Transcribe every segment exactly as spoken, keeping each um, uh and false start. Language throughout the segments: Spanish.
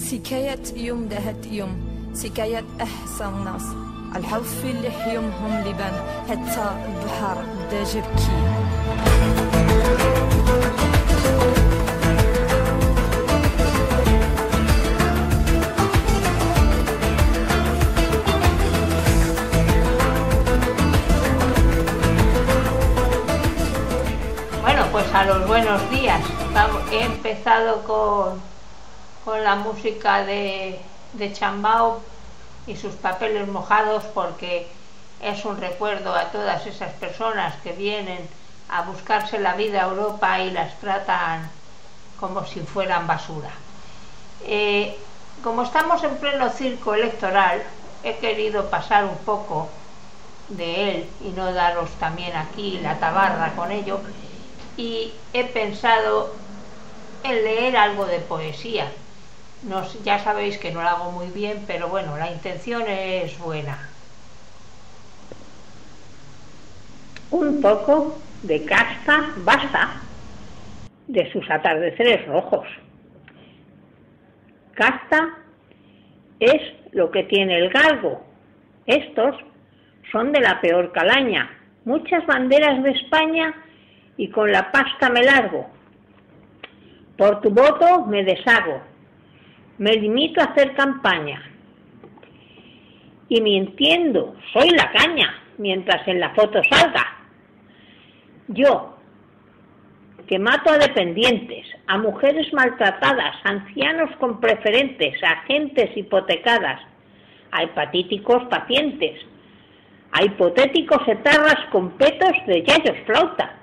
سكاية يوم دهت يوم سكاية أحسن ناس الحوف اللي حيومهم لبان حتى البحر دا جبكي. Bueno, pues a los buenos días. He empezado con, con la música de, de Chambao y sus papeles mojados porque es un recuerdo a todas esas personas que vienen a buscarse la vida a Europa y las tratan como si fueran basura. Eh, como estamos en pleno circo electoral, he querido pasar un poco de él y no daros también aquí la tabarra con ello, y he pensado en leer algo de poesía. No, ya sabéis que no lo hago muy bien, pero bueno, la intención es buena. Un poco de casta basta de sus atardeceres rojos. Casta es lo que tiene el galgo. Estos son de la peor calaña. Muchas banderas de España y con la pasta me largo. Por tu voto me deshago. Me limito a hacer campaña. Y mintiendo, soy la caña, mientras en la foto salga. Yo, que mato a dependientes, a mujeres maltratadas, ancianos con preferentes, a gentes hipotecadas, a hepatíticos pacientes, a hipotéticos etarras con petos de yayos flauta.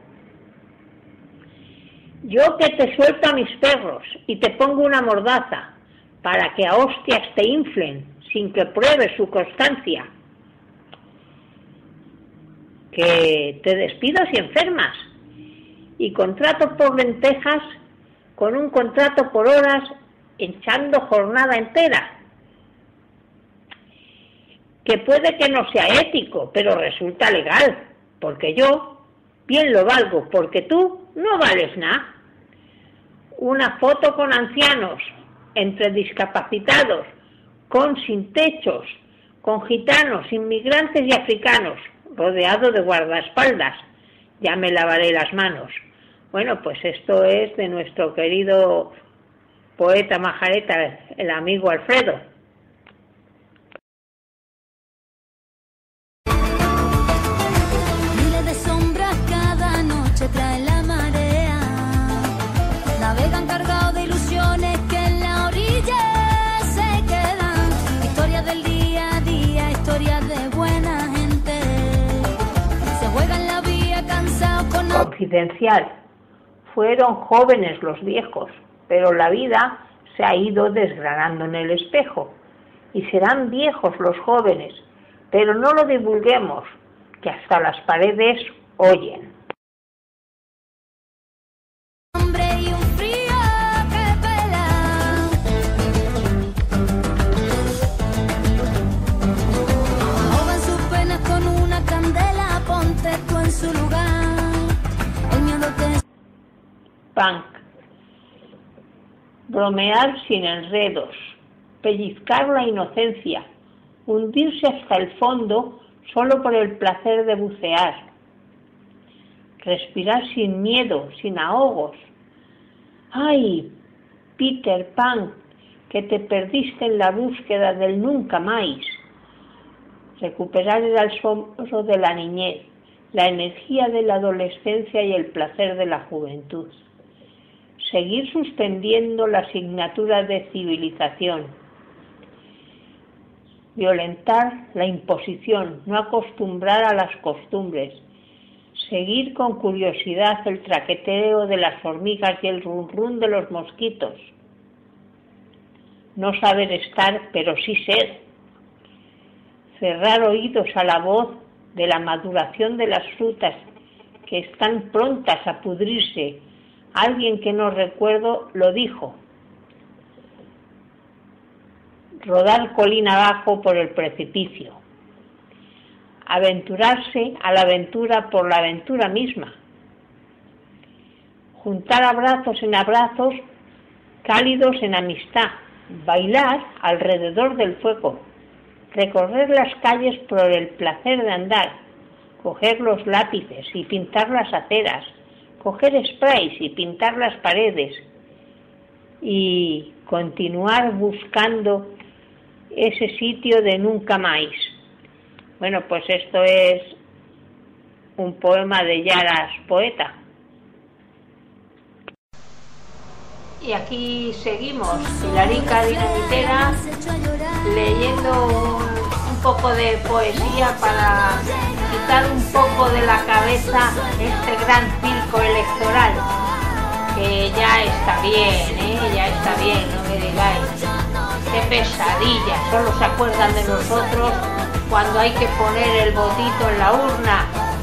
Yo que te suelto a mis perros y te pongo una mordaza para que a hostias te inflen sin que pruebes su constancia. Que te despido si enfermas y contrato por lentejas con un contrato por horas echando jornada entera. Que puede que no sea ético, pero resulta legal, porque yo bien lo valgo, porque tú no vales nada. Una foto con ancianos, entre discapacitados, con sin techos, con gitanos, inmigrantes y africanos, rodeado de guardaespaldas. Ya me lavaré las manos. Bueno, pues esto es de nuestro querido poeta majareta, el amigo Alfredo. Miles de sombras cada noche trae la marea. Navegan cargados de ilusiones que en la orilla se quedan. Historias del día a día, historias de buena gente. Se juegan la vía cansados con... Confidencial. Fueron jóvenes los viejos, pero la vida se ha ido desgranando en el espejo. Y serán viejos los jóvenes, pero no lo divulguemos, que hasta las paredes oyen. Hombre y un frío que pela. Ahogan sus penas con una candela, ponte tú en su lugar. El miedo te... Punk. Bromear sin enredos, pellizcar la inocencia, hundirse hasta el fondo solo por el placer de bucear, respirar sin miedo, sin ahogos. ¡Ay, Peter Pan, que te perdiste en la búsqueda del nunca más! Recuperar el asombro de la niñez, la energía de la adolescencia y el placer de la juventud. Seguir suspendiendo la asignatura de civilización. Violentar la imposición, no acostumbrar a las costumbres. Seguir con curiosidad el traqueteo de las hormigas y el rum rum de los mosquitos. No saber estar, pero sí ser. Cerrar oídos a la voz de la maduración de las frutas que están prontas a pudrirse. Alguien que no recuerdo lo dijo. Rodar colina abajo por el precipicio. Aventurarse a la aventura por la aventura misma. Juntar abrazos en abrazos cálidos en amistad, bailar alrededor del fuego, recorrer las calles por el placer de andar, coger los lápices y pintar las aceras, coger sprays y pintar las paredes y continuar buscando ese sitio de nunca más. Bueno, pues esto es un poema de Yaras Poeta. Y aquí seguimos, Pilarica Dinamitera, leyendo un, un poco de poesía para quitar un poco de la cabeza este gran circo electoral, que ya está bien, ¿eh? Ya está bien, no me digáis. Qué pesadilla, solo se acuerdan de nosotros cuando hay que poner el votito en la urna.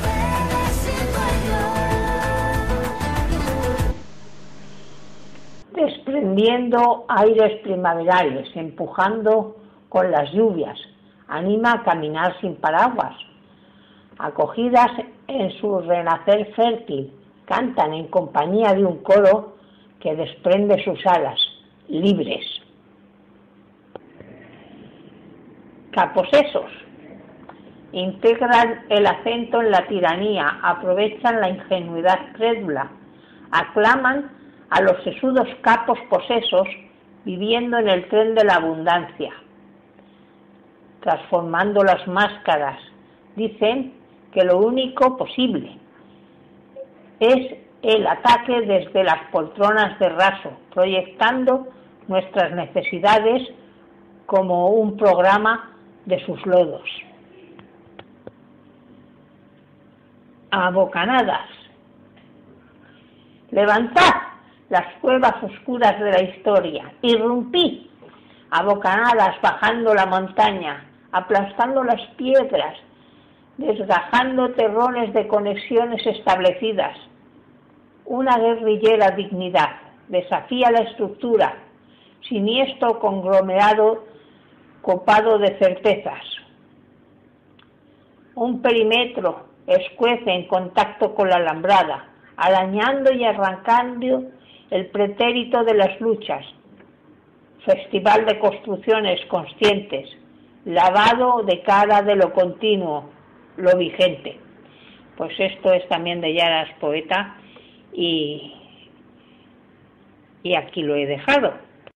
Desprendiendo aires primaverales, empujando con las lluvias, anima a caminar sin paraguas. Acogidas en su renacer fértil, cantan en compañía de un coro que desprende sus alas, libres. Caposesos. Integran el acento en la tiranía, aprovechan la ingenuidad crédula, aclaman a los sesudos capos posesos viviendo en el tren de la abundancia. Transformando las máscaras, dicen que lo único posible es el ataque desde las poltronas de raso, proyectando nuestras necesidades como un programa de sus lodos. A bocanadas. Levantad las cuevas oscuras de la historia, irrumpid a bocanadas bajando la montaña, aplastando las piedras, desgajando terrones de conexiones establecidas. Una guerrillera dignidad desafía la estructura, siniestro conglomerado copado de certezas. Un perímetro escuece en contacto con la alambrada, arañando y arrancando el pretérito de las luchas. Festival de construcciones conscientes, lavado de cara de lo continuo, lo vigente. Pues esto es también de Yaras Poeta y, y aquí lo he dejado.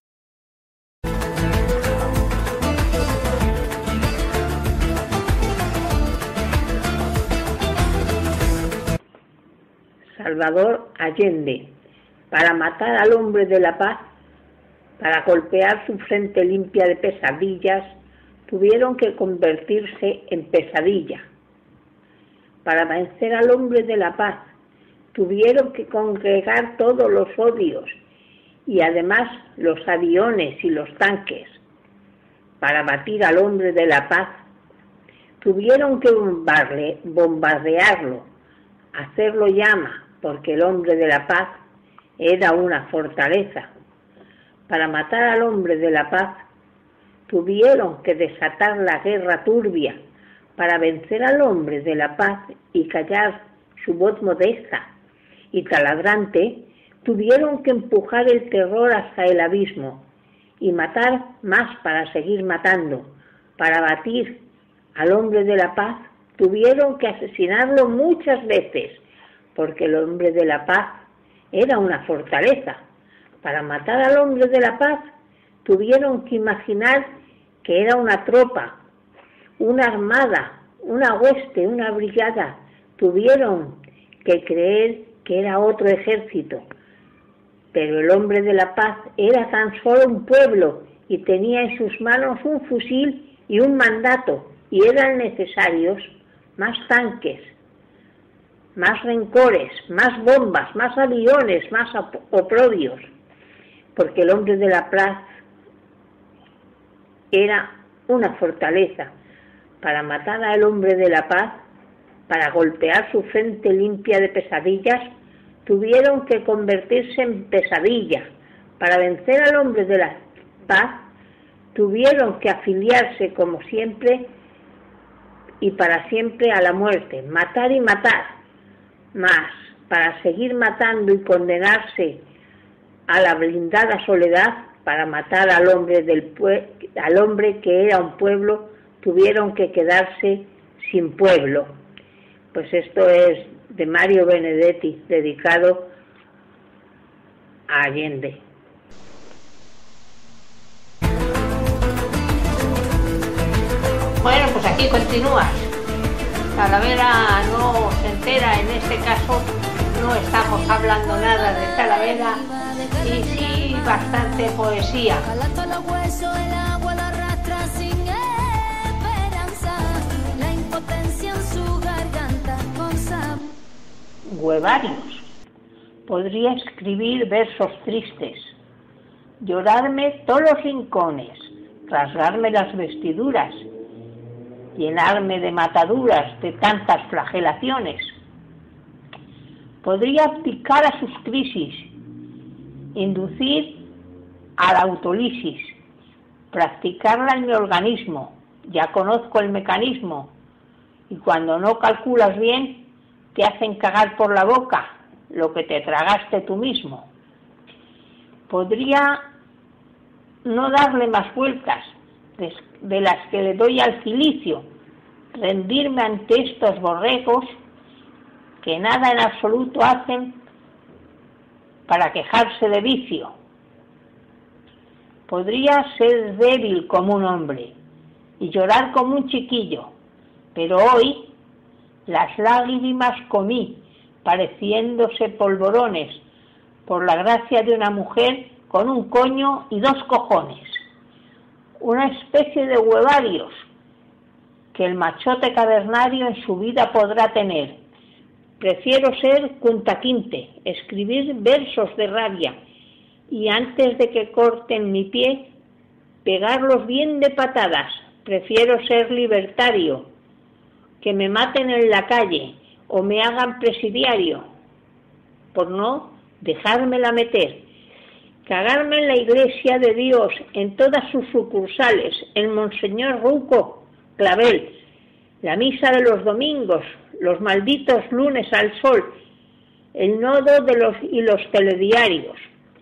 Salvador Allende. Para matar al hombre de la paz, para golpear su frente limpia de pesadillas, tuvieron que convertirse en pesadilla. Para vencer al hombre de la paz, tuvieron que congregar todos los odios y además los aviones y los tanques. Para batir al hombre de la paz, tuvieron que bombarde, bombardearlo, hacerlo llama, porque el hombre de la paz era una fortaleza. Para matar al hombre de la paz, tuvieron que desatar la guerra turbia. Para vencer al hombre de la paz y callar su voz modesta y taladrante, tuvieron que empujar el terror hasta el abismo y matar más para seguir matando. Para batir al hombre de la paz, tuvieron que asesinarlo muchas veces, porque el hombre de la paz era una fortaleza. Para matar al hombre de la paz, tuvieron que imaginar que era una tropa, una armada, una hueste, una brigada. Tuvieron que creer que era otro ejército. Pero el hombre de la paz era tan solo un pueblo y tenía en sus manos un fusil y un mandato, y eran necesarios más tanques, más rencores, más bombas, más aviones, más oprobios, porque el hombre de la paz era una fortaleza. Para matar al hombre de la paz, para golpear su frente limpia de pesadillas, tuvieron que convertirse en pesadilla. Para vencer al hombre de la paz, tuvieron que afiliarse como siempre y para siempre a la muerte, matar y matar. Mas, para seguir matando y condenarse a la blindada soledad, para matar al hombre, del pue- al hombre que era un pueblo, tuvieron que quedarse sin pueblo. Pues esto es de Mario Benedetti, dedicado a Allende. Bueno, pues aquí continúas. Talavera no se entera, en este caso no estamos hablando nada de Talavera y sí bastante poesía. Huevarios. Podría escribir versos tristes, llorarme todos los rincones, rasgarme las vestiduras, llenarme de mataduras de tantas flagelaciones. Podría abdicar a sus crisis, inducir a la autolisis, practicarla en mi organismo, ya conozco el mecanismo, y cuando no calculas bien, te hacen cagar por la boca lo que te tragaste tú mismo. Podría no darle más vueltas de, de las que le doy al cilicio, rendirme ante estos borregos que nada en absoluto hacen para quejarse de vicio. Podría ser débil como un hombre y llorar como un chiquillo, pero hoy las lágrimas comí, pareciéndose polvorones, por la gracia de una mujer con un coño y dos cojones. Una especie de huevarios que el machote cavernario en su vida podrá tener. Prefiero ser cuntaquinte, escribir versos de rabia, y antes de que corten mi pie, pegarlos bien de patadas. Prefiero ser libertario, que me maten en la calle o me hagan presidiario, por no dejármela meter, cagarme en la iglesia de Dios, en todas sus sucursales, en Monseñor Ruco, Clavel, la misa de los domingos, los malditos lunes al sol, el nodo de los y los telediarios,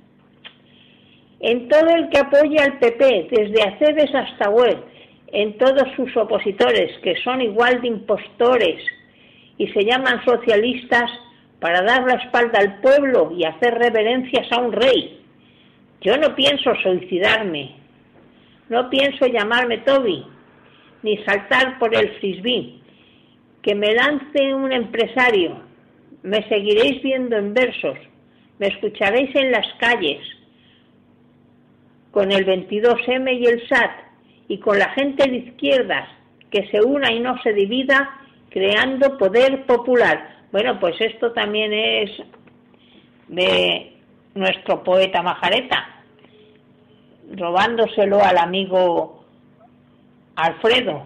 en todo el que apoya al P P, desde Aceves hasta Web, en todos sus opositores, que son igual de impostores y se llaman socialistas para dar la espalda al pueblo y hacer reverencias a un rey. Yo no pienso suicidarme, no pienso llamarme Toby, ni saltar por el frisbee, que me lance un empresario. Me seguiréis viendo en versos, me escucharéis en las calles, con el veintidós eme y el S A T, y con la gente de izquierdas, que se una y no se divida, creando poder popular. Bueno, pues esto también es de nuestro poeta Majareta, robándoselo al amigo Alfredo.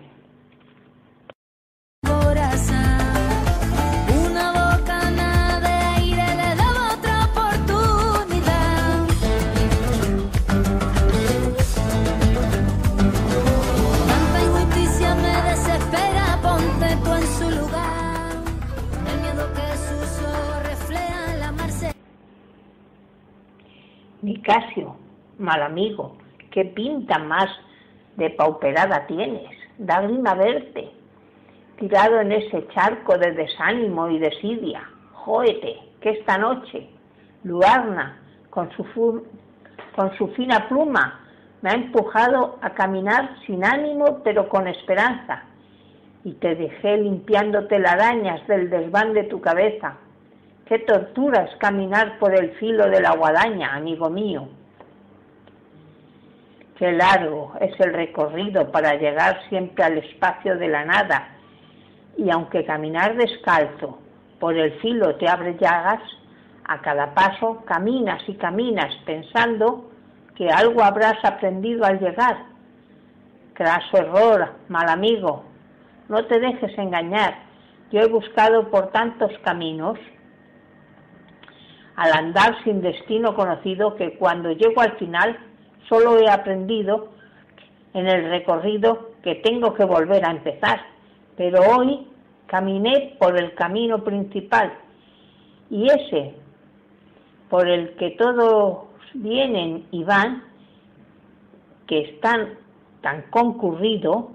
Nicasio, mal amigo, qué pinta más depauperada tienes, da grima verte, tirado en ese charco de desánimo y desidia. Jóete, que esta noche, Luarna, con su, fu- con su fina pluma, me ha empujado a caminar sin ánimo, pero con esperanza, y te dejé limpiando telarañas del desván de tu cabeza. Qué tortura es caminar por el filo de la guadaña, amigo mío. Qué largo es el recorrido para llegar siempre al espacio de la nada, y aunque caminar descalzo por el filo te abre llagas, a cada paso caminas y caminas pensando que algo habrás aprendido al llegar. Craso error, mal amigo, no te dejes engañar. Yo he buscado por tantos caminos, al andar sin destino conocido, que cuando llego al final solo he aprendido en el recorrido que tengo que volver a empezar. Pero hoy caminé por el camino principal, y ese por el que todos vienen y van, que es tan, tan concurrido,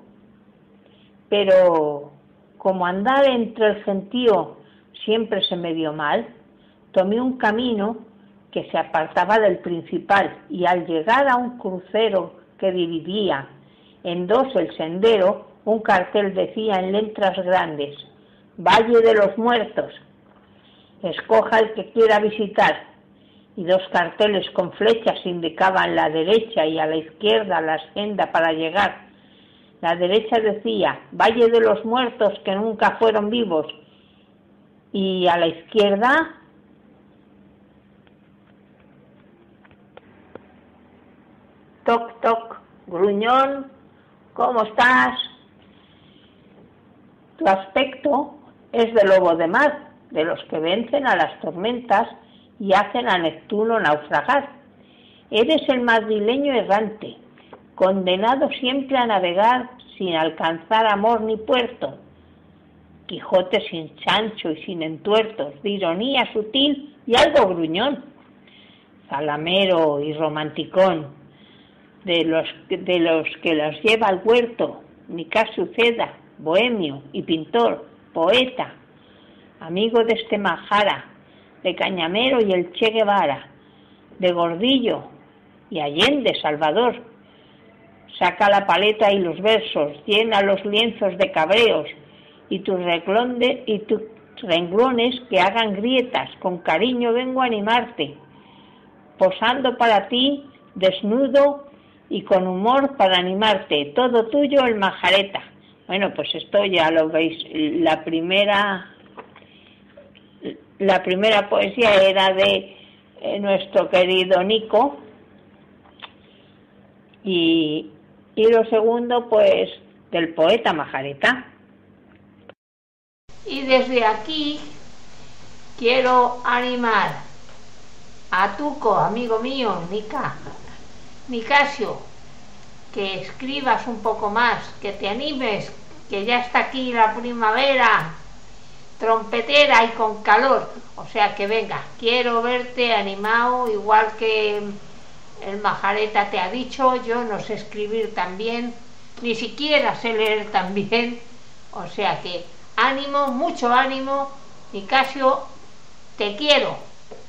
pero como andar entre el gentío siempre se me dio mal, tomé un camino que se apartaba del principal, y al llegar a un crucero que dividía en dos el sendero, un cartel decía en letras grandes: Valle de los Muertos, escoja el que quiera visitar. Y dos carteles con flechas indicaban la derecha y a la izquierda la senda para llegar. La derecha decía Valle de los Muertos que nunca fueron vivos, y a la izquierda toc toc, gruñón, ¿cómo estás? Tu aspecto es de lobo de mar, de los que vencen a las tormentas y hacen a Neptuno naufragar. Eres el madrileño errante, condenado siempre a navegar sin alcanzar amor ni puerto. Quijote sin Sancho y sin entuertos, de ironía sutil y algo gruñón. Zalamero y romanticón, de los, de los que los lleva al huerto, Nicasio Uceda, bohemio y pintor, poeta, amigo de este Majara, de Cañamero y el Che Guevara, de Gordillo y Allende Salvador. Saca la paleta y los versos, llena los lienzos de cabreos, y tus reclonde, y tus renglones que hagan grietas, con cariño vengo a animarte, posando para ti, desnudo y con humor para animarte, todo tuyo el Majareta. Bueno, pues esto ya lo veis, la primera... La primera poesía era de eh, nuestro querido Nico, y, y lo segundo, pues, del poeta Majareta. Y desde aquí quiero animar a Tuco, amigo mío, Nica, Nicasio, que escribas un poco más, que te animes, que ya está aquí la primavera trompetera y con calor, o sea que venga, quiero verte animado, igual que el Majareta te ha dicho. Yo no sé escribir tan bien, ni siquiera sé leer tan bien, o sea que ánimo, mucho ánimo, Nicasio, te quiero.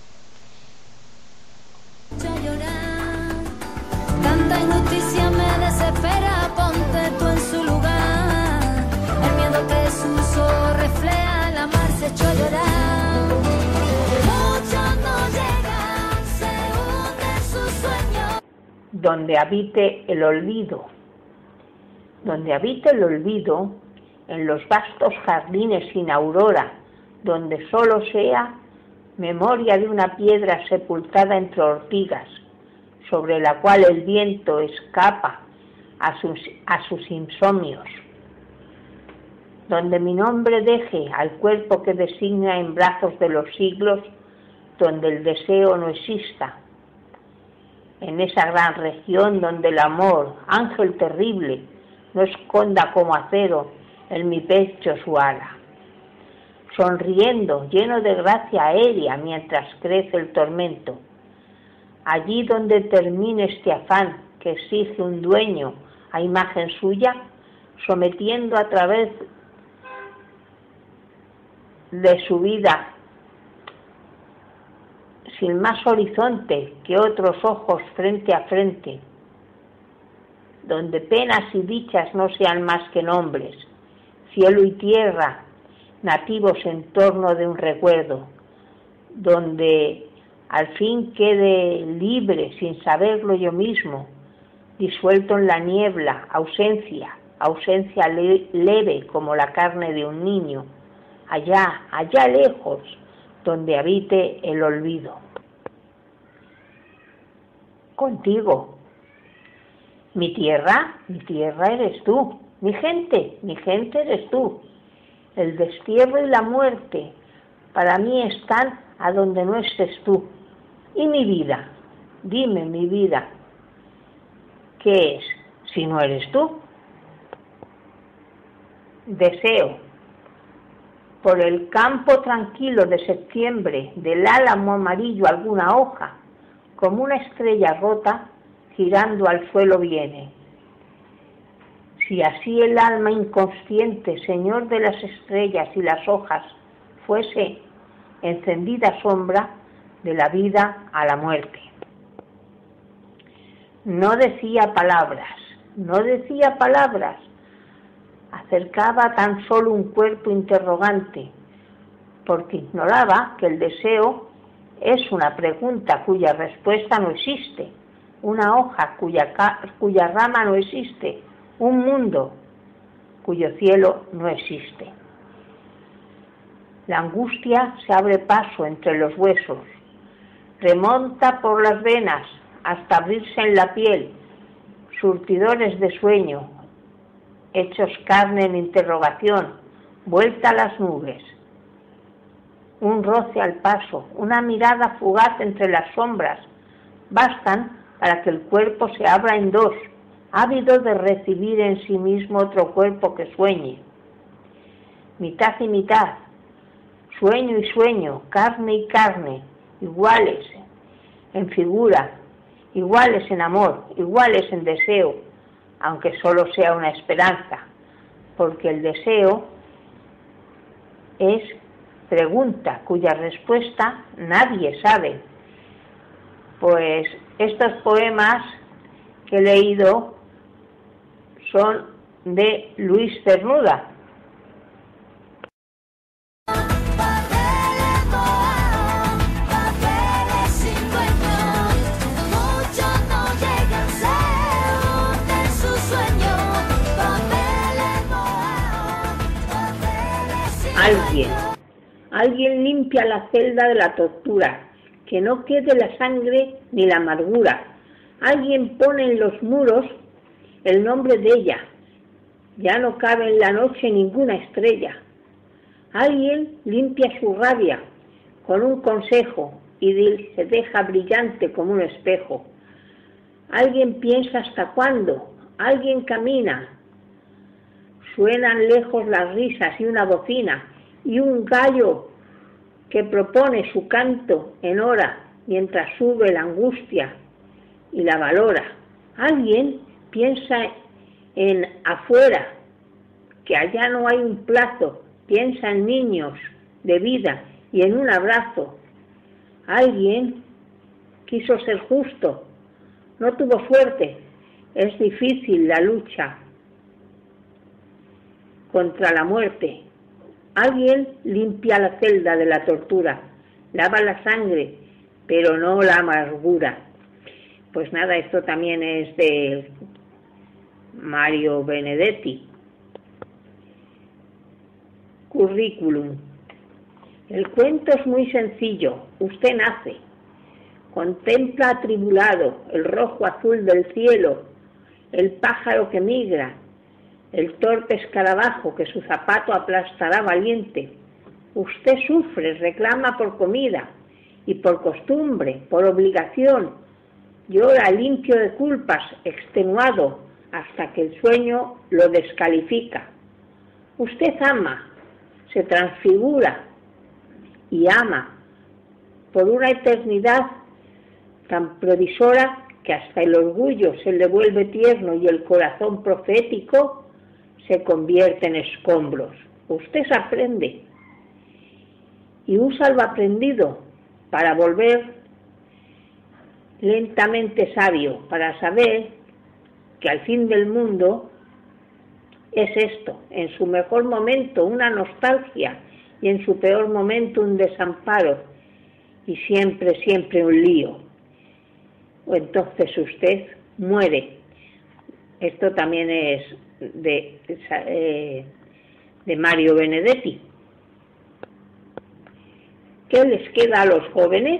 Tanta injusticia me desespera, ponte tú en su lugar. El miedo que sus ojos refleja, el amar se echó a llorar. Muchos no llegan, se hunden sus sueños. Donde habite el olvido, donde habite el olvido, en los vastos jardines sin aurora, donde solo sea memoria de una piedra sepultada entre ortigas, sobre la cual el viento escapa a sus, a sus insomnios, donde mi nombre deje al cuerpo que designa en brazos de los siglos, donde el deseo no exista, en esa gran región donde el amor, ángel terrible, no esconda como acero en mi pecho su ala, sonriendo, lleno de gracia aérea mientras crece el tormento. Allí donde termine este afán que exige un dueño a imagen suya, sometiendo a través de su vida, sin más horizonte que otros ojos frente a frente, donde penas y dichas no sean más que nombres, cielo y tierra, nativos en torno de un recuerdo, donde al fin quede libre sin saberlo yo mismo, disuelto en la niebla, ausencia, ausencia le- leve como la carne de un niño, allá, allá lejos, donde habite el olvido. Contigo, mi tierra, mi tierra eres tú, mi gente, mi gente eres tú. El destierro y la muerte para mí están a donde no estés tú. Y mi vida, dime mi vida, ¿qué es si no eres tú? Deseo, por el campo tranquilo de septiembre, del álamo amarillo alguna hoja, como una estrella rota, girando al suelo viene. Si así el alma inconsciente, señor de las estrellas y las hojas, fuese encendida sombra de la vida a la muerte. No decía palabras, no decía palabras, acercaba tan solo un cuerpo interrogante, porque ignoraba que el deseo es una pregunta cuya respuesta no existe, una hoja cuya, cuya rama no existe, un mundo cuyo cielo no existe. La angustia se abre paso entre los huesos, remonta por las venas hasta abrirse en la piel, surtidores de sueño, hechos carne en interrogación, vuelta a las nubes. Un roce al paso, una mirada fugaz entre las sombras, bastan para que el cuerpo se abra en dos, ávido de recibir en sí mismo otro cuerpo que sueñe. Mitad y mitad, sueño y sueño, carne y carne, iguales en figura, iguales en amor, iguales en deseo, aunque solo sea una esperanza, porque el deseo es pregunta cuya respuesta nadie sabe. Pues estos poemas que he leído son de Luis Cernuda. Alguien, alguien limpia la celda de la tortura, que no quede la sangre ni la amargura. Alguien pone en los muros el nombre de ella, ya no cabe en la noche ninguna estrella. Alguien limpia su rabia con un consejo y se deja brillante como un espejo. Alguien piensa hasta cuándo, alguien camina. Suenan lejos las risas y una bocina y un gallo que propone su canto en hora mientras sube la angustia y la valora. Alguien piensa en afuera, que allá no hay un plazo, piensa en niños de vida y en un abrazo. Alguien quiso ser justo, no tuvo suerte, es difícil la lucha contra la muerte. Alguien limpia la celda de la tortura, lava la sangre, pero no la amargura. Pues nada, esto también es de Mario Benedetti. Currículum. El cuento es muy sencillo. Usted nace, contempla atribulado el rojo azul del cielo, el pájaro que migra, el torpe escarabajo que su zapato aplastará valiente. Usted sufre, reclama por comida y por costumbre, por obligación, llora limpio de culpas, extenuado, hasta que el sueño lo descalifica. Usted ama, se transfigura y ama por una eternidad tan previsora que hasta el orgullo se le vuelve tierno y el corazón profético se convierte en escombros. Usted se aprende y usa lo aprendido para volver lentamente sabio, para saber que al fin del mundo es esto, en su mejor momento una nostalgia y en su peor momento un desamparo y siempre, siempre un lío. O entonces usted muere. Esto también es de, eh, de Mario Benedetti. ¿Qué les queda a los jóvenes?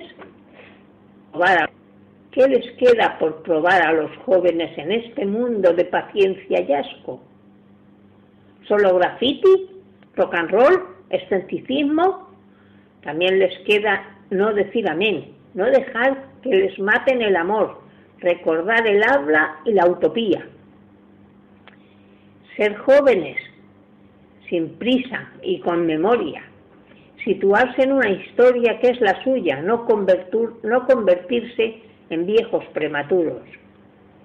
¿Qué les queda por probar a los jóvenes en este mundo de paciencia y asco? ¿Solo graffiti? ¿Rock and roll? ¿Escepticismo? También les queda no decir amén, no dejar que les maten el amor, recordar el habla y la utopía. Ser jóvenes, sin prisa y con memoria. Situarse en una historia que es la suya, no, convertir, no convertirse en viejos prematuros.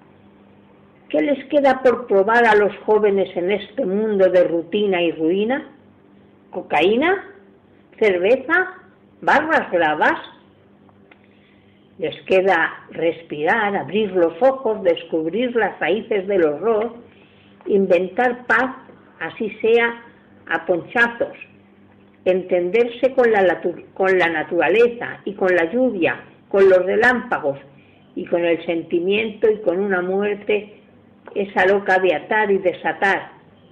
¿Qué les queda por probar a los jóvenes en este mundo de rutina y ruina? ¿Cocaína? ¿Cerveza? ¿Barras bravas? Les queda respirar, abrir los ojos, descubrir las raíces del horror, inventar paz, así sea a ponchazos, entenderse con la, con la naturaleza y con la lluvia, con los relámpagos y con el sentimiento y con una muerte, esa loca de atar y desatar.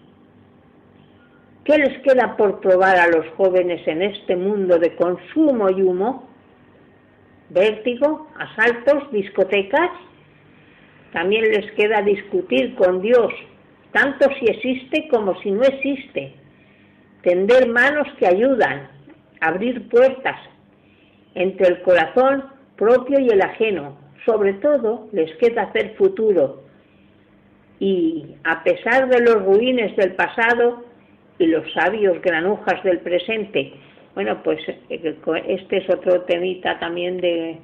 ¿Qué les queda por probar a los jóvenes en este mundo de consumo y humo? ¿Vértigo? ¿Asaltos? ¿Discotecas? También les queda discutir con Dios, tanto si existe como si no existe, tender manos que ayudan, abrir puertas entre el corazón propio y el ajeno. Sobre todo les queda hacer futuro y, a pesar de los ruines del pasado y los sabios granujas del presente. Bueno, pues este es otro temita también de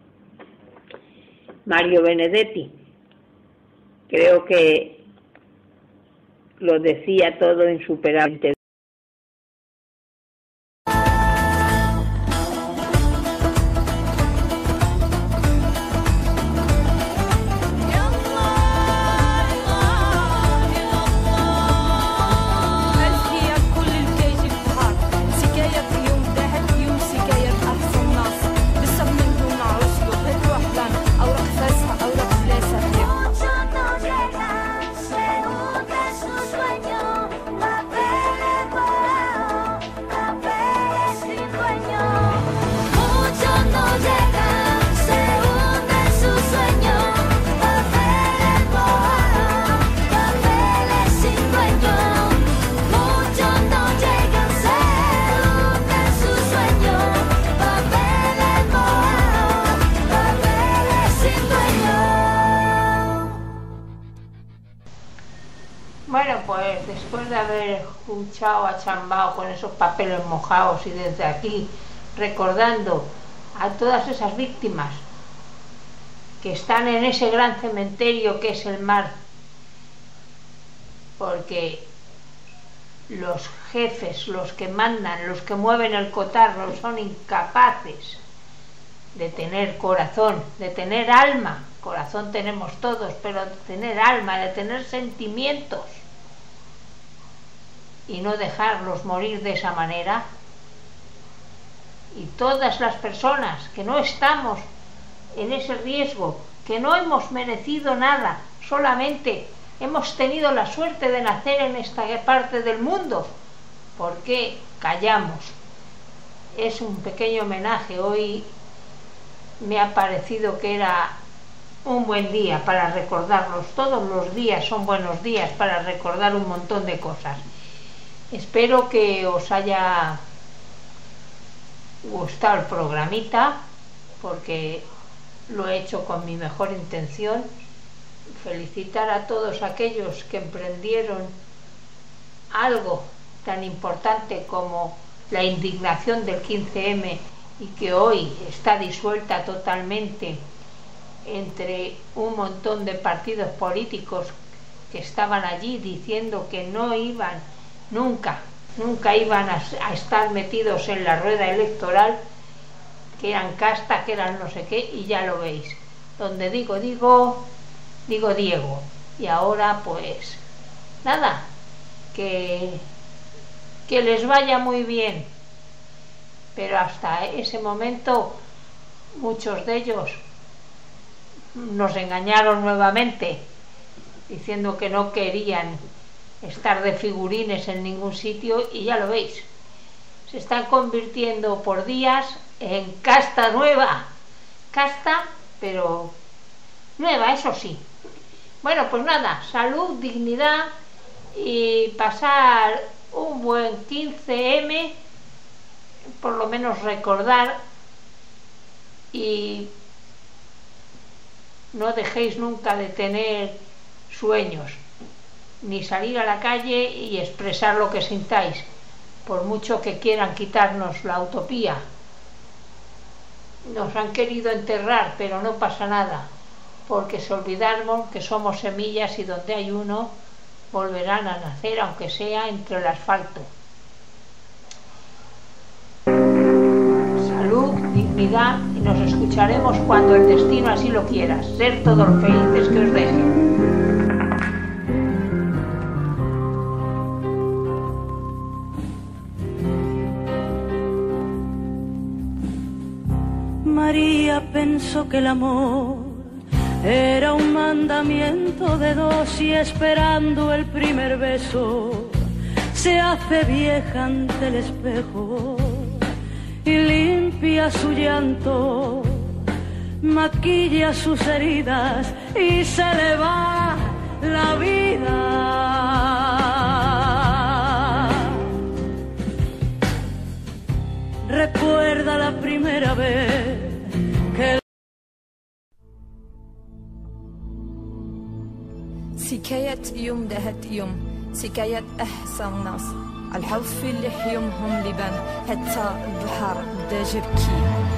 Mario Benedetti. Creo que lo decía todo insuperablemente. Bueno, pues después de haber escuchado a Chambao con esos papeles mojados y desde aquí recordando a todas esas víctimas que están en ese gran cementerio que es el mar, porque los jefes, los que mandan, los que mueven el cotarro son incapaces de tener corazón, de tener alma. Corazón tenemos todos, pero de tener alma, de tener sentimientos y no dejarlos morir de esa manera. Y todas las personas que no estamos en ese riesgo, que no hemos merecido nada, solamente hemos tenido la suerte de nacer en esta parte del mundo, ¿por qué callamos? Es un pequeño homenaje. Hoy me ha parecido que era un buen día para recordarlos. Todos los días son buenos días para recordar un montón de cosas. Espero que os haya gustado el programita, porque lo he hecho con mi mejor intención. Felicitar a todos aquellos que emprendieron algo tan importante como la indignación del quince eme y que hoy está disuelta totalmente entre un montón de partidos políticos que estaban allí diciendo que no iban nunca, nunca iban a, a estar metidos en la rueda electoral, que eran casta, que eran no sé qué, y ya lo veis. Donde digo, digo, digo Diego. Y ahora pues nada, que, que les vaya muy bien. Pero hasta ese momento muchos de ellos nos engañaron nuevamente diciendo que no querían estar de figurines en ningún sitio, y ya lo veis, se están convirtiendo por días en casta nueva, casta pero nueva, eso sí. Bueno, pues nada, salud, dignidad y pasar un buen quince eme, por lo menos recordar, y no dejéis nunca de tener sueños, ni salir a la calle y expresar lo que sintáis, por mucho que quieran quitarnos la utopía. Nos han querido enterrar, pero no pasa nada. porque se olvidaron que somos semillas y donde hay uno volverán a nacer, aunque sea entre el asfalto. Salud, dignidad, y nos escucharemos cuando el destino así lo quiera. Ser todos los felices que os deje. María pensó que el amor era un mandamiento de dos y esperando el primer beso se hace vieja ante el espejo y limpia su llanto, maquilla sus heridas y se le va la vida. Recuerda la primera vez que سكاية يوم دهت يوم سكاية أحسن ناس الحوف اللي حيومهم لبن حتى البحر بدا جبكي.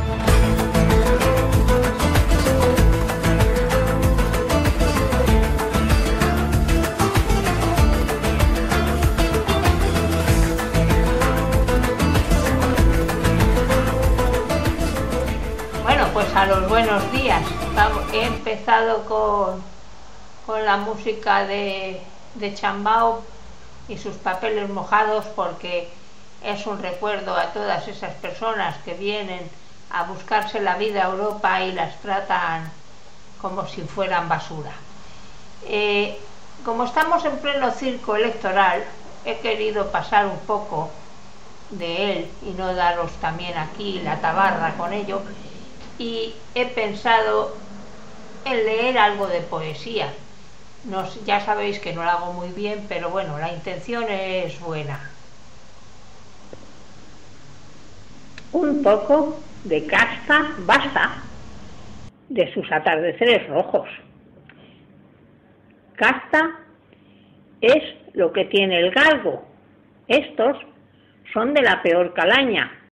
Bueno, pues a los buenos días. He empezado con, con la música de, de Chambao y sus papeles mojados porque es un recuerdo a todas esas personas que vienen a buscarse la vida a Europa y las tratan como si fueran basura. Eh, como estamos en pleno circo electoral, he querido pasar un poco de él y no daros también aquí la tabarra con ello, y he pensado en leer algo de poesía. No, ya sabéis que no lo hago muy bien, pero bueno, la intención es buena. Un poco de casta basta de sus atardeceres rojos. Casta es lo que tiene el galgo. Estos son de la peor calaña.